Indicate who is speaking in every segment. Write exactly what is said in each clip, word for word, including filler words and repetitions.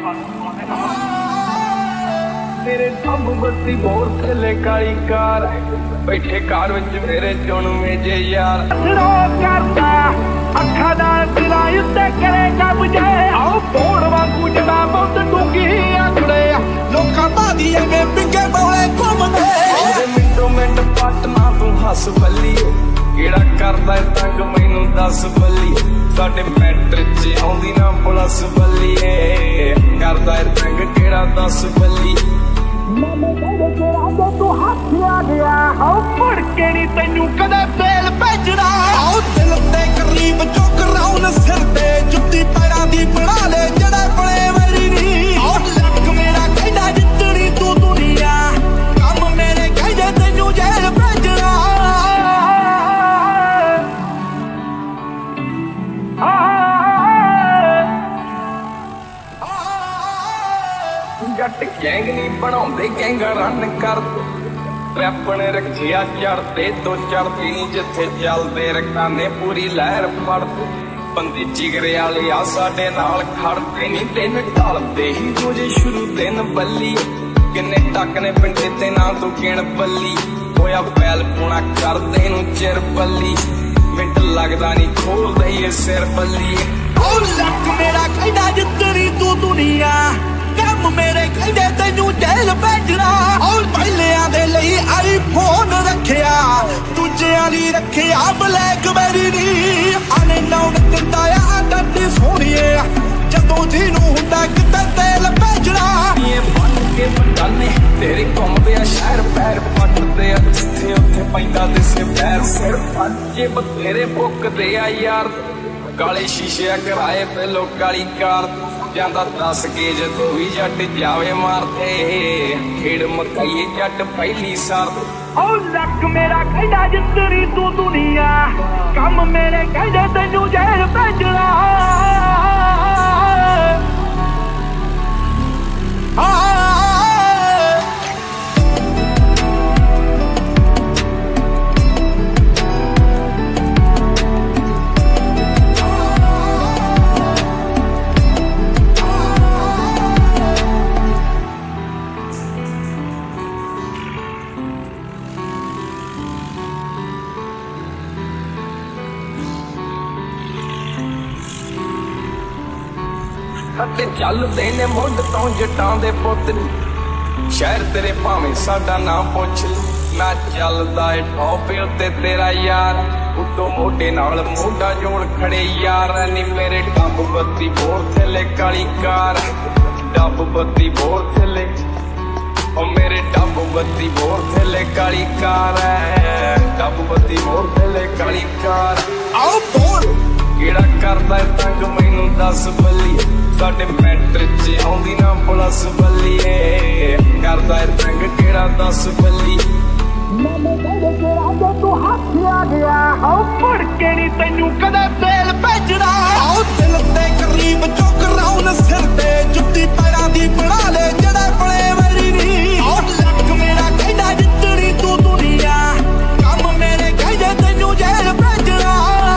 Speaker 1: तेरे सब बत्ती बोर थले काली कार बैठे कार विच मेरे चुन मेजे यार रो करदा अखा दा दिला उत्ते करेगा बुझे आओ बोड़ वांगू जड़ा बहुत डूंगी आखड़े
Speaker 2: लोकां बादी एवें पिंगे बोले घुमदे
Speaker 1: मिंटो मिंट पटना तू हस बल्ली केड़ा करदा तंग मैनू दस बल्ली साडे मैटर च आउंदी ना पुलिस बल्ली करदा तंग केड़ा दस बल्ली
Speaker 2: तू हाथ आ गया आओ मुड़ के नी तैनू कदे तेल भेजना आओ दिल ते करीब चुक राउन सिर ते जुत्ती पैरां दी बना ले जड़े बड़े मेरी नी आओ लक मेरा कहदा जितनी तू दुनिया कम मेरे कहदे तैनू जेल भेजना
Speaker 1: जट गैंग नी बनाउंदे गैंगा रन कर रैपण रखिया चढ़ते तो चढ़ती नी जिथे चलते रकाने पूरी लहर फड़ते बंदे जिगरे वाले आ साडे नाल खड़ते नी दिन ढलदे ही रोजे शुरू दिन बल्ली किन्ने टक ने पिंडे ते ना तू गिण बल्ली होया पैल पुणा करदे नू चिर बल्ली मिंट लगदा नी खोलदे ये सिर बल्ली
Speaker 2: ओ लक मेरा कहदा जितनी तू दुनिया कम मेरे कहदे तैनू जेल भेजना और पहलियां दे लई आईफोन रखिया दूजियां दी रखिया ब्लैकबेरी नी आने नौन दिंदा आ डड्डी सोहणीए जदों जीनू हुंदा किते तेल भेजना
Speaker 1: ये बन के बटाने तेरे घुमदे आ शहर पैर पटदे आ जिथे उत्थे पैंदा दिसे पैर सिर पंजे बथेरे भुकदे आ यार काले शीशे कराए पहलो काली कार जांदा दस के जदों भी जट जावे मारते खेड़ मकाइए जट पहली सार
Speaker 2: ओ लक मेरा कहदा जितनी तू दुनिया कम मेरे कहदे तैनू जेल भेजना
Speaker 1: खट्टे चलदे ने मुंड तो जटां दे पुत्त शहर तेरे भावें साडा नाम पुछ ना चलदा ए टॉप उत्ते तेरा यार उतों मोढे नाल मोढा जोड़ खड़े यार नी मेरे डब बत्ती बोर थले काली कार डब बत्ती बोर थले ओ मेरे डब बत्ती बोर थले काली कार डब बत्ती बोर थले काली कार
Speaker 2: आओ बोल
Speaker 1: केड़ा करदा तंग मैनू दस बल्ली साडे मैटर च आउंदी ना पुलिस बल्ली करदा तंग केड़ा दस बल्ली
Speaker 2: तू हाथ आ गया आओ मुड़ के नी तैनू कदे तेल भेजना आओ दिल ते करीब चुक राउन सिर ते जुत्ती पैरां दी बना ले जड़े बड़े मेरी नी आओ लक मेरा कहदा जितनी तू दुनिया कम मेरे कहदे तैनू जेल भेजना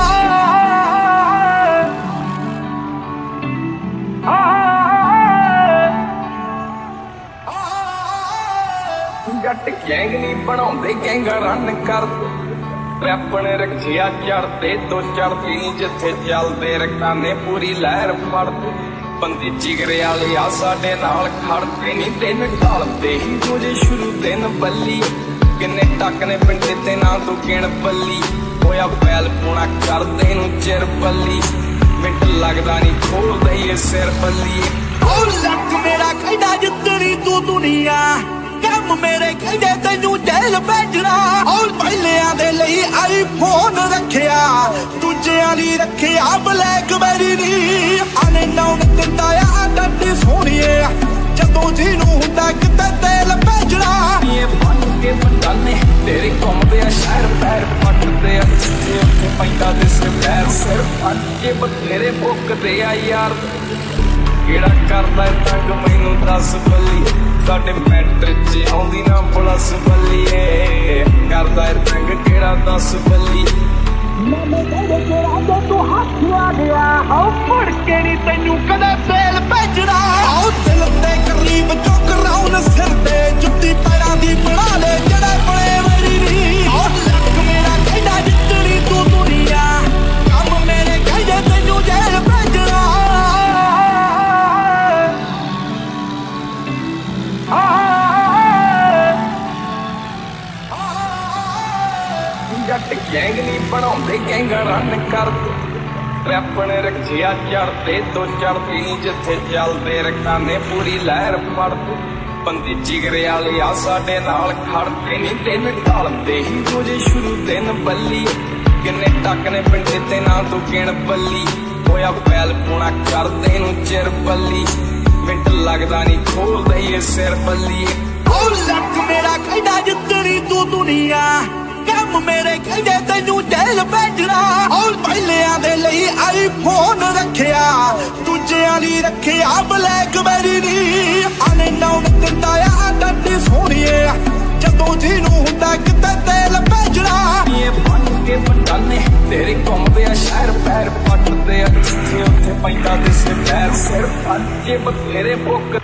Speaker 1: जट गैंग नी बनाउंदे गैंगा रन कर रैपण रखिया चढ़ते तो चढ़ती नी जिथे चलते रकाने पूरी लहर फड़ते बंदे जिगरे वाले आ साडे नाल खड़ते नी दिन ढलदे ही रोजे शुरू दिन बल्ली किन्ने टक ने पिंडे ते ना तू गिण बल्ली होया पैल पुणा करदे नू चिर बल्ली मिंट लगदा नी खोलदे ये सिर बल्ली
Speaker 2: ओ लक मेरा कहदा जितनी तू दुनिया कम मेरे कहदे तैनू जेल भेजना और पहलियां दे लई आईफोन रखिया दूजियां दी रखिया ब्लैकबेरी नी आने नौन दिंदा आ डड्डी सोहणीए जदों जीनू हुंदा किते तेल भेजना
Speaker 1: ये बन के बटाने तेरे घुमदे आ शहर पैर पटदे आ जिथे उत्थे पैंदा दिसे पैर सिर पंजे बथेरे भुकदे आ यार केड़ा करदा तंग मैनू दस बल्ली साडे मैटर च आउंदी ना पुलिस बल्ली करदा तंग केड़ा दस बल्ली
Speaker 2: तू हाथ आ गया आओ मुड़ के नी तैनू कदे तेल भेजना आओ
Speaker 1: ਜਾਏਗਾ ਰਨ ਕਰ ਆਪਣੇ ਰੱਖਿਆ ਚੜਦੇ ਤੋਂ ਚੜਦੀ ਨੀ ਜਿੱਥੇ ਚੱਲਦੇ ਰਕਾਨੇ ਪੂਰੀ ਲਹਿਰ ਫੜਦੇ ਬੰਦੇ ਜਿਗਰੇ ਵਾਲੇ ਆ ਸਾਡੇ ਨਾਲ ਖੜਦੇ ਨੀ ਦਿਨ ਢਲਦੇ ਹੀ ਰੋਜੇ ਸ਼ੁਰੂ ਦਿਨ ਬੱਲੀ ਕਿੰਨੇ ਟੱਕ ਨੇ ਪਿੰਡੇ ਤੇ ਨਾ ਤੂੰ ਗਿਣ ਬੱਲੀ ਹੋਇਆ ਪੈਲ ਪੂਣਾ ਕਰਦੇ ਨੂੰ ਚਿਰ ਬੱਲੀ ਮਿੰਟ ਲੱਗਦਾ ਨੀ ਖੋਲਦੇ ਇਹ ਸਿਰ ਬੱਲੀ
Speaker 2: ਉਹ ਲੱਕ ਮੇਰਾ ਕਹਿੰਦਾ ਜਿੱਤਣੀ ਤੂੰ ਦੁਨੀਆ ਕੰਮ ਮੇਰੇ ਕਹਿੰਦੇ ਤੈਨੂੰ ਜੇਲ੍ਹ ਭੇਜਣਾ ਔਰ ਪਹਿਲਿਆਂ ਦੇ ਲਈ ਆਈਫੋਨ ਰੱਖਿਆ ਦੂਜਿਆਂ ਲਈ ਰੱਖਿਆ ਬਲੈਕਬੈਰੀ ਨੀ ਆਨੇ ਨਾਉ ਦਿੰਦਾ ਆ ਡੱਡੀ ਸੋਹਣੀਏ ਜਦੋਂ ਜਿਹਨੂੰ ਹੁੰਦਾ ਕਿਤੇ ਤੇਲ ਭੇਜਣਾ
Speaker 1: ਇਹ ਬਣ ਕੇ ਬਟਾਨੇ ਤੇਰੇ ਘੁੰਮਦੇ ਆ ਸ਼ਹਿਰ ਪੈਰ ਪੱਟਦੇ ਆ ਜਿੱਥੇ ਉੱਥੇ ਪੈਂਦਾ ਦਿਸੇ ਪੈਰ ਸਿਰ ਪੰਜੇ ਬਥੇਰੇ ਬੁੱਕ